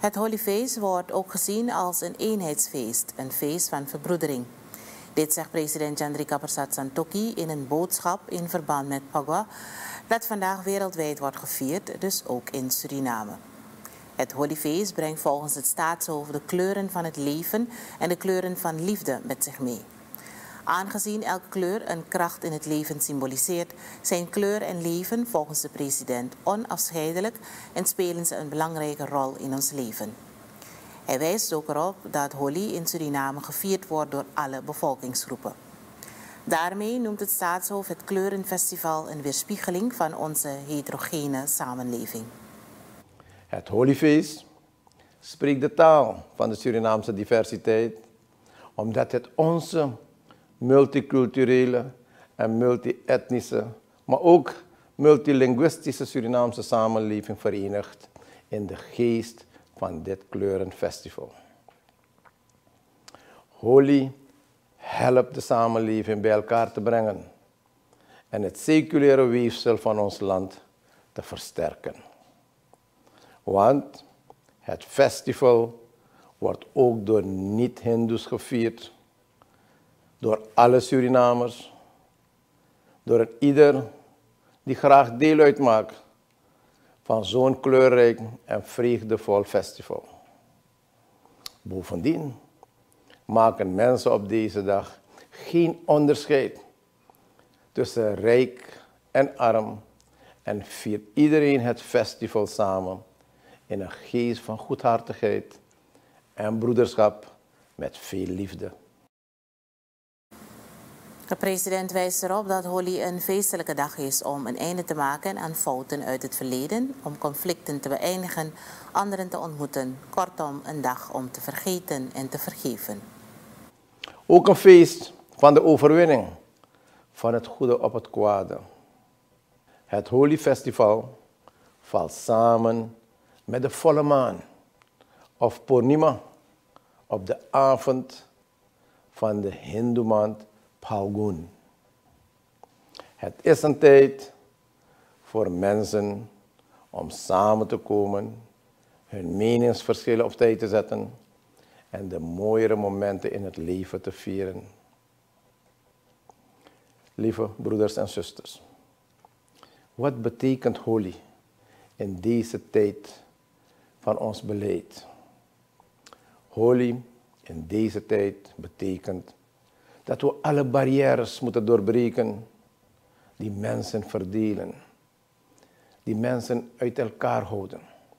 Het Holi-feest wordt ook gezien als een eenheidsfeest, een feest van verbroedering. Dit zegt president Chandrika Persat Santokhi in een boodschap in verband met Phagwah, dat vandaag wereldwijd wordt gevierd, dus ook in Suriname. Het Holi-feest brengt volgens het staatshoofd de kleuren van het leven en de kleuren van liefde met zich mee. Aangezien elke kleur een kracht in het leven symboliseert, zijn kleur en leven volgens de president onafscheidelijk en spelen ze een belangrijke rol in ons leven. Hij wijst ook erop dat Holi in Suriname gevierd wordt door alle bevolkingsgroepen. Daarmee noemt het staatshoofd het Kleurenfestival een weerspiegeling van onze heterogene samenleving. Het Holi-feest spreekt de taal van de Surinaamse diversiteit, omdat het onze multiculturele en multi-etnische, maar ook multilinguïstische Surinaamse samenleving verenigt in de geest van dit kleurenfestival. Holi helpt de samenleving bij elkaar te brengen en het seculaire weefsel van ons land te versterken. Want het festival wordt ook door niet-Hindoes gevierd, door alle Surinamers, door ieder die graag deel uitmaakt van zo'n kleurrijk en vreugdevol festival. Bovendien maken mensen op deze dag geen onderscheid tussen rijk en arm en viert iedereen het festival samen in een geest van goedhartigheid en broederschap met veel liefde. De president wijst erop dat Holi een feestelijke dag is om een einde te maken aan fouten uit het verleden, om conflicten te beëindigen, anderen te ontmoeten. Kortom, een dag om te vergeten en te vergeven. Ook een feest van de overwinning van het goede op het kwade. Het Holi-festival valt samen met de volle maan of Purnima op de avond van de Hindoe-maand Phalgun. Het is een tijd voor mensen om samen te komen, hun meningsverschillen opzij te zetten en de mooiere momenten in het leven te vieren. Lieve broeders en zusters, wat betekent Holi in deze tijd van ons beleid? Holi in deze tijd betekent dat we alle barrières moeten doorbreken die mensen verdelen, die mensen uit elkaar houden.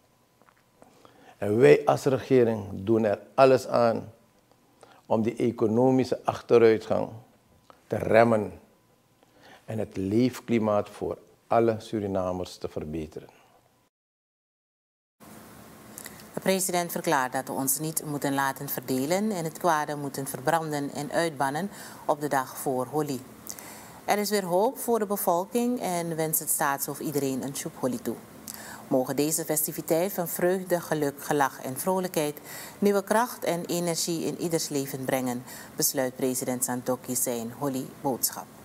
En wij als regering doen er alles aan om die economische achteruitgang te remmen en het leefklimaat voor alle Surinamers te verbeteren. De president verklaart dat we ons niet moeten laten verdelen en het kwade moeten verbranden en uitbannen op de dag voor Holi. Er is weer hoop voor de bevolking en wenst het staatshoofd iedereen een Shub Holi toe. Mogen deze festiviteit van vreugde, geluk, gelach en vrolijkheid nieuwe kracht en energie in ieders leven brengen, besluit president Santokhi zijn Holi-boodschap.